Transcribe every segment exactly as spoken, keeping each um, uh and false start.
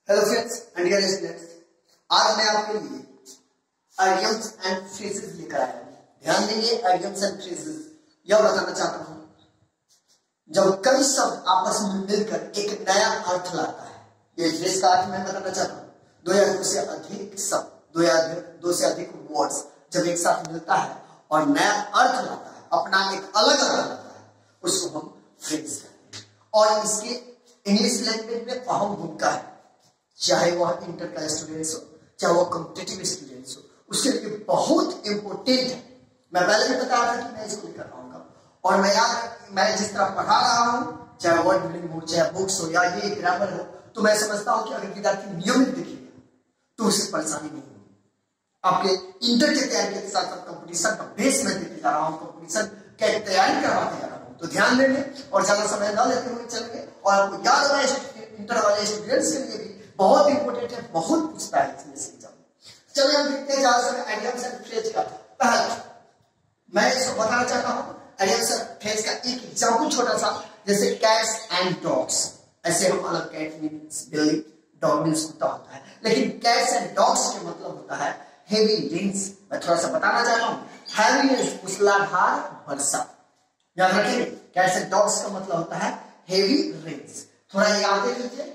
Hello friends and dear students, आज मैं आपके लिए आइडियम्स एंड फ्रेजेस लेकर आया हूं। ध्यान देंगे, आइडियम्स एंड फ्रेजेस यह बताना चाहता हूं जब कई शब्द आपस में मिलकर एक नया अर्थ लाता है। ये फ्रेज का अर्थ मैं बताना चाहता हूं। दो या दो से अधिक शब्द, दो या दो से अधिक वर्ड्स जब एक साथ मिलता है और नया अर्थ लाता है, अपना एक अलग अर्थ लाता है, उसको हम फ्रेज कहते हैं। और इसके इंग्लिश लैंग्वेज में अहम भूमिका है, चाहे वह इंटर का स्टूडेंट्स हो, चाहे वह कॉम्पिटिटिव स्टूडेंट्स हो, उसके लिए बहुत इंपॉर्टेंट है। मैं पहले भी बता रहा था कि मैं इसको लेकर आऊंगा और मैं याद मैं जिस तरह पढ़ा रहा हूं, चाहे वर्ड बिल्डिंग हो, चाहे बुक्स हो या ये ग्रामर हो, तो मैं समझता हूं कि अगर विद्यार्थी नियमित देखेगा तो उसे परेशानी नहीं होगी। आपके इंटर की तैयारी के साथ साथ कंपटीशन का बेस मैं देते जा रहा हूँ, कंपटीशन की तैयारी करवाते जा रहा हूँ, तो ध्यान देंगे और ज्यादा समय न लेते हुए चलेंगे। और आपको याद होगा इंटर वाले स्टूडेंट्स के लिए भी बहुत इंपॉर्टेंट है, बहुत पूछता है इसमें से एग्जाम। चलिए हम देखते हैं ज्यादा समय आइडियम्स एंड फ्रेज का। पहला मैं इसको बताना चाहता हूं आइडियम्स एंड फ्रेज का एक एग्जांपल छोटा सा, जैसे कैट्स एंड डॉग्स। ऐसे हम अलग, कैट मींस बिल्ली, डॉग मींस कुत्ता होता है, लेकिन कैट्स एंड डॉग्स के मतलब होता है हेवी रेन्स। मैं थोड़ा सा बताना चाहता हूं, हेवी रेन्स मूसलाधार वर्षा। याद रखिए, कैट्स एंड डॉग्स का मतलब होता है हेवी रेन्स। थोड़ा याद कीजिए,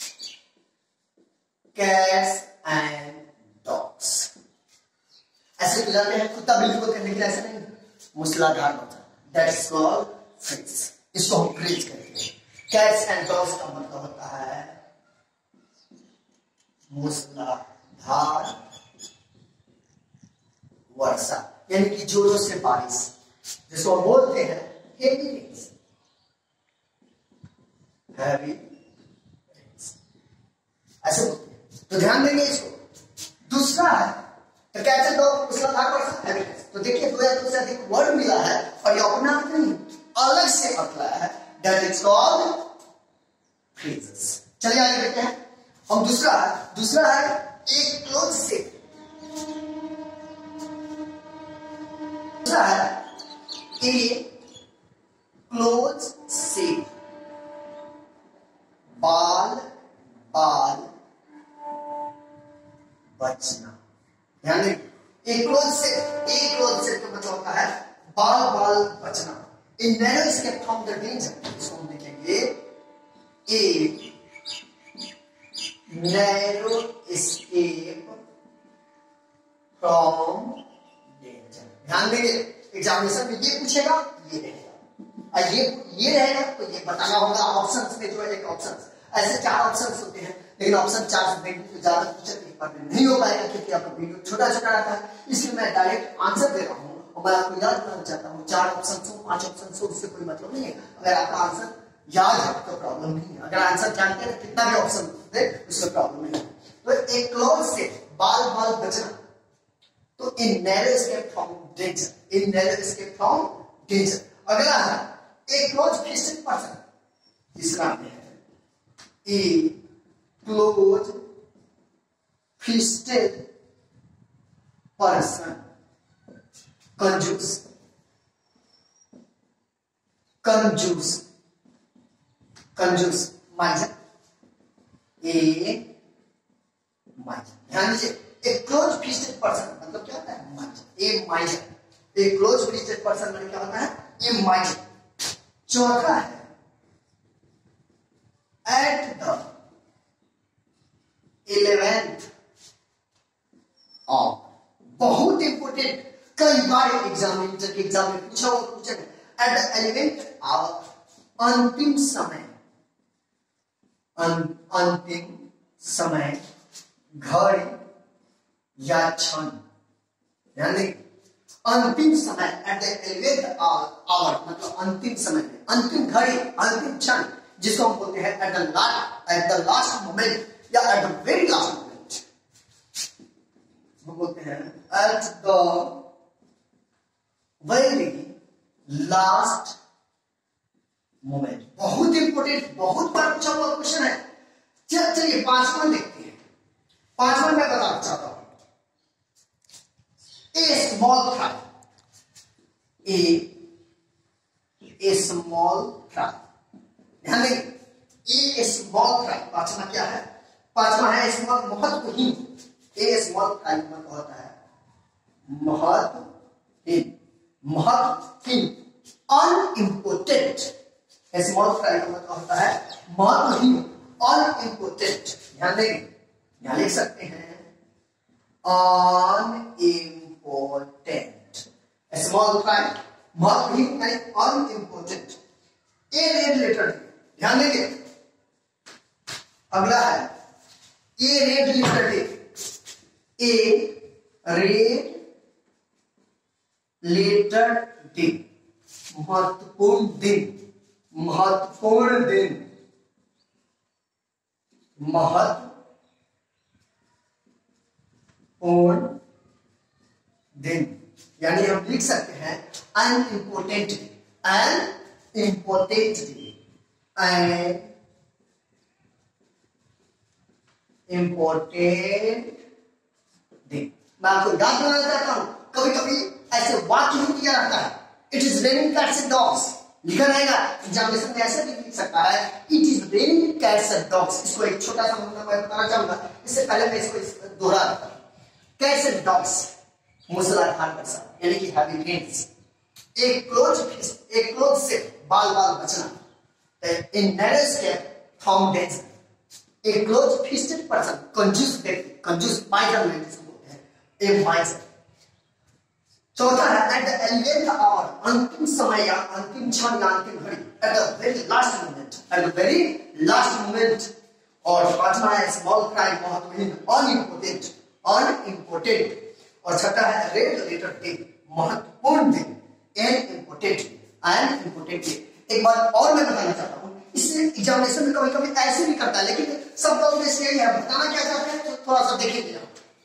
कैट्स एंड डॉग्स ऐसे बुलाते हैं, कुत्ता बिल्ली को कहने के लिए ऐसे नहीं, मूसलाधार वर्षा, दैट इज कॉल्ड फ्रेज। इसको हम फ्रेज कहते हैं। कैट्स एंड डॉग्स का मतलब होता है मूसलाधार वर्षा, यानी कि जोरों से बारिश, जिसको हम बोलते हैं हेवी रेन्स। हैवी रेन्स ऐसे बोलते हैं, तो ध्यान देंगे इसको। दूसरा है तो कैट्स एंड डॉग मूसलाधार वर्षा, हैवी रेन्स। तो देखिए दो या दो से अधिक वर्ड मिला है और ये अपना नहीं अलग से अर्थ लाया है, दैट इज कॉल्ड फ्रेजेस। चलिए आगे देखते हैं हम। दूसरा दूसरा है एक क्लोज से, दूसरा है ए क्लोज से, बाल बाल बचना। ध्यान दें, एक क्लोज से, एक क्लोज से तो मतलब होता है बाल बाल बचना। In narrow escape from the danger, इसको हम देखेंगे, a narrow escape from danger. ध्यान देंगे, एग्जामिनेशन में ये पूछेगा, ये रहेगा, और ये ये रहेगा तो ये बताना होगा। ऑप्शंस में जो है एक ऑप्शन, ऐसे चार ऑप्शंस होते हैं, लेकिन ऑप्शन चार से तो ज्यादा नहीं हो पाएगा क्योंकि आपका वीडियो छोटा छोटा रहता है, इसलिए मैं डायरेक्ट आंसर दे रहा हूँ और मैं आपको याद दिलाना चाहता हूँ। चार ऑप्शन हो, पांच ऑप्शन हो, उससे कोई मतलब नहीं है। अगर आपका आंसर याद है तो प्रॉब्लम नहीं है, अगर आंसर जानते हैं तो कितना भी ऑप्शन दे उससे प्रॉब्लम नहीं है। तो एक क्लोज से बाल बाल बचना, तो in narrow escape from danger, in narrow escape from danger. अगला है ए क्लोज फिस्टेड पर्सन, तीसरा में है ए क्लोज फिस्टेड पर्सन, कंजूस, कंजूस, कंजूस, माइजर, ए माइजर। ध्यान दीजिए, एक क्लोज फिस्टेड पर्सन मतलब क्या होता है, माइजर, ए माइजर। एक क्लोज फिस्टेड पर्सन मतलब क्या होता है, ए माइजर। चौथा है एट द इलेवेंथ ऑफ, बहुत इंपोर्टेंट, कई बार एग्जाम में इंटर के एग्जाम में पूछा हुआ क्वेश्चन है। एट द इलेवेंथ ऑफ, अंतिम समय, अं, अंतिम समय, घड़ी या क्षण। ध्यान दें, अंतिम समय, एट द इलेवेंथ आवर मतलब अंतिम समय में, अंतिम घड़ी, अंतिम क्षण, जिसको हम बोलते हैं at the last, at the last moment या at the very last moment, वो बोलते हैं at the very last moment. बहुत इंपोर्टेंट, बहुत बार पूछा हुआ क्वेश्चन है। चल चलिए पांचवा देखते हैं। पांचवा मैं बताना चाहता हूं, a small fry, a a small fry. ध्यान देंगे, ए स्मॉल फ्राई, पांचवा क्या है, पांचवा है स्मॉल महत्वहीन, ए स्मॉल का मतलब होता है महत्वहीन, महत्वहीन अनइम्पोर्टेंट। स्मॉल फ्राई का मतलब होता है महत्वहीन अनइम्पोर्टेंट। ध्यान देंगे, यहां लिख सकते हैं अनइम्पोर्टेंट। स्मॉल फ्राई महत्वहीन यानी अनइम्पोर्टेंट। ए रेड लेटर, ध्यान देंगे। अगला है a red letter day, a red letter day महत्वपूर्ण दिन, महत्वपूर्ण दिन, महत्वपूर्ण दिन। यानी हम लिख सकते हैं unimportant day, unimportant day, an important day. मैं आपको याद दिलाना चाहता हूं, कभी कभी ऐसे वाक्य नहीं दिया रहता है, it is raining cats and dogs लिखा रहेगा एग्जामिनेशन में, ऐसे भी लिख सकता है it is raining cats and dogs. इसको एक छोटा सा मतलब मैं बताना चाहूंगा, इससे पहले मैं इसको दोहरा देता हूं। कैट्स एंड डॉग्स मूसलाधार वर्षा यानी कि हैवी रेन्स, एक क्लोज एक क्लोज से बाल बाल बचना, in narrow escape from danger. A close fisted person, कंजूस व्यक्ति, कंजूस माइजर में जिसको बोलते हैं, ए माइजर। चौथा है एट द एलेवेंथ आवर, अंतिम समय या अंतिम क्षण या अंतिम घड़ी, at the very last moment, at the very last moment. और पांचवा है स्मॉल क्राइम महत्वहीन अनइम्पोर्टेंट, अनइम्पोर्टेंट। और छठा है रेड लेटर डे महत्वपूर्ण दिन, एन इम्पोर्टेंट, एन इम्पोर्टेंट। एक बात और मैं बताना चाहता हूं, इससे एग्जामिनेशन में कभी कभी ऐसे भी करता है, लेकिन सब का उद्देश्य यही है, बताना क्या चाहते हैं तो थोड़ा सा देखेंगे।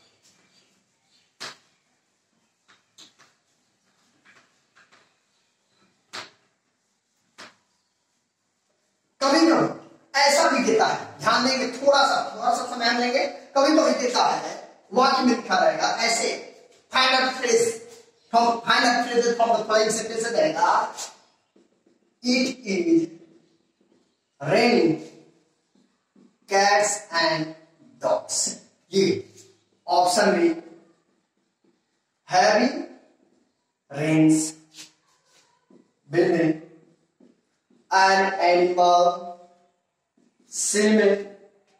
कभी कभी ऐसा भी देता है, ध्यान देंगे, थोड़ा सा थोड़ा सा समय लेंगे। कभी कभी देता है वाक्य में लिखा रहेगा ऐसे, find out phrase from find out phrase from the following sentence रहेगा, it is raining cats and dogs। ये ऑप्शन में heavy rains building an animal swimming,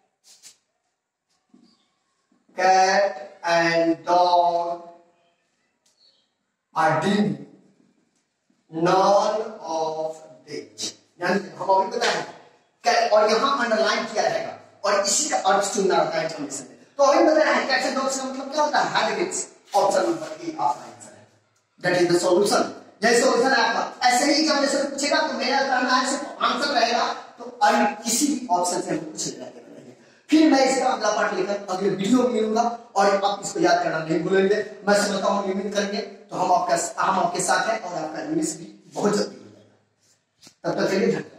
cat and dog are doing none of which। यानी हम अभी पता है और यहां अंडरलाइन किया रहेगा और इसी का अर्थ चुनना रहता है एग्जामिनेशन में। तो अभी बता रहे हैं कैट्स एंड डॉग्स का मतलब क्या होता है, हैबिट्स। ऑप्शन नंबर ए आपका आंसर है, दैट इज द सॉल्यूशन। यही सॉल्यूशन है आपका। ऐसे ही एग्जामिनेशन में पूछेगा तो मेरा कहना है सिर्फ आंसर रहेगा, तो अन्य किसी भी ऑप्शन से हम कुछ नहीं रहेंगे। फिर मैं इसका अगला पार्ट लेकर अगले वीडियो में मिलूंगा और आप इसको याद करना नहीं भूलेंगे। मैं समझता हूं लिमिट करेंगे तो हम आपका हम आपके साथ हैं और आपका इंग्लिश भी बहुत जल्दी हो जाएगा। तब तक के लिए धन्यवाद।